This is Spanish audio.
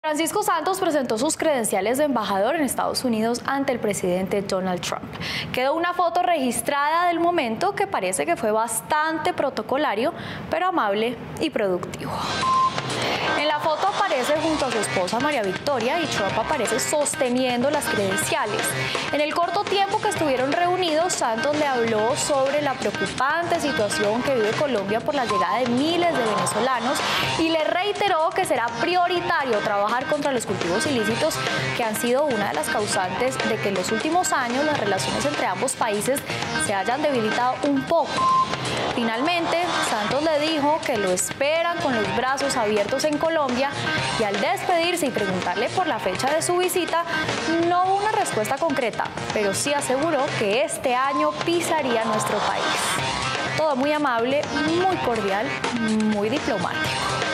Francisco Santos presentó sus credenciales de embajador en Estados Unidos ante el presidente Donald Trump. Quedó una foto registrada del momento que parece que fue bastante protocolario, pero amable y productivo. En la foto aparece junto a su esposa María Victoria y Trump aparece sosteniendo las credenciales. En el corto tiempo que estuvieron reunidos, Santos le habló sobre la preocupante situación que vive Colombia por la llegada de miles de venezolanos y le reiteró que será prioritario trabajar contra los cultivos ilícitos, que han sido una de las causantes de que en los últimos años las relaciones entre ambos países se hayan debilitado un poco. Finalmente, Santos le dijo que lo esperan con los brazos abiertos en Colombia y al despedirse y preguntarle por la fecha de su visita, no hubo una respuesta concreta, pero sí aseguró que este año pisaría nuestro país. Todo muy amable, muy cordial, muy diplomático.